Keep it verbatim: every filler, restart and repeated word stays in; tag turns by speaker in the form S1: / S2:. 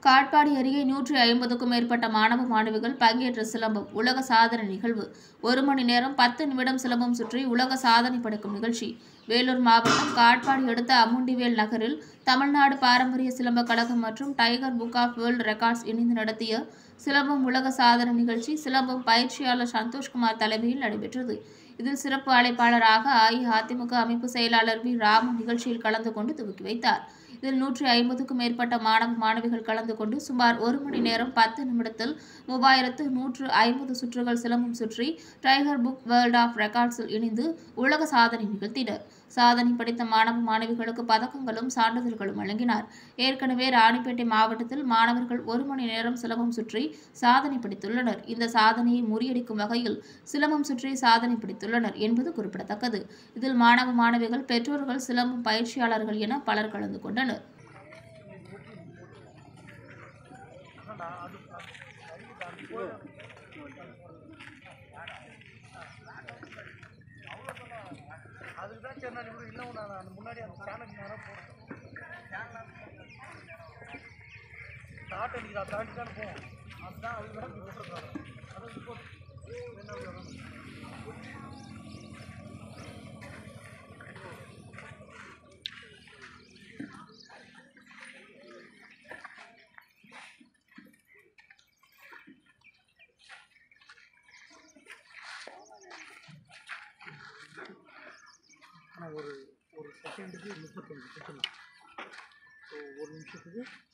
S1: காட்பாடி அருகே நூற்றி ஐம்பதுக்கும் மேற்பட்ட மாணவ மாணவிகள் பங்கேற்ற சிலம்பம் உலக சாதனை நிகழ்வு. ஒரு மணி நேரம் பத்து நிமிடம் சிலம்பம் சுற்றி உலக சாதனை படைக்கும் நிகழ்ச்சி. வேலூர் மாவட்டம் காட்பாடி அடுத்த அம்முண்டிவேல் நகரில் தமிழ்நாடு பாரம்பரிய சிலம்ப கழகம் மற்றும் Tiger Book of World Records இணைந்து நடத்திய சிலம்பம் உலக சாதனை நிகழ்ச்சி சிலம்பம் பயிற்சியாளர் சந்தோஷ்குமார் தலைமையில் நடைபெற்றது. இதில் சிறப்பு அழைப்பாளராக அஇஅதிமுக அமைப்பு செயலாளர் வி ராமு நிகழ்ச்சியில் கலந்து கொண்டு துவக்கி வைத்தார். இதில் நூற்றி ஐம்பதுக்கும் மேற்பட்ட மாணவ மாணவிகள் கலந்து கொண்டு சுமார் ஒரு மணி நேரம் பத்து நிமிடத்தில் மூவாயிரத்து நூற்று ஐம்பது சுற்றுகள் சிலம்பம் சுற்றி டைகர் புக் வேர்ல்ட் ஆஃப் ரெக்கார்ட்ஸில் இணைந்து உலக சாதனை நிகழ்த்தினர். சாதனை படைத்த மாணவ மாணவிகளுக்கு பதக்கங்களும் சான்றிதழ்களும் வழங்கினார். ஏற்கனவே ராணிப்பேட்டை மாவட்டத்தில் மாணவர்கள் ஒரு மணி நேரம் சிலம்பம் சுற்றி சாதனை படைத்துள்ளனர். இந்த சாதனையை முறியடிக்கும் வகையில் சிலம்பம் சுற்றி சாதனை படைத்துள்ளனர் என்பது குறிப்பிடத்தக்கது. இதில் மாணவ மாணவிகள், பெற்றோர்கள், சிலம்பம் பயிற்சியாளர்கள் என பலர் கலந்து கொண்டனர்.
S2: அதுக்கு தான் சரி நான் இப்படி இன்னும் நான் அந்த முன்னாடி அந்த சேனலுக்கு நேரம் போகிறேன் ஸ்டார்ட் அடிக்கிறா தாண்டி தான் போவோம். அதுதான் அது தான் போட்டுருக்காங்க. அது இப்போ என்ன ஒரு ஒரு செகண்டுக்கு முப்பத்தஞ்சு செகண்ட். ஸோ ஒரு நிமிஷத்துக்கு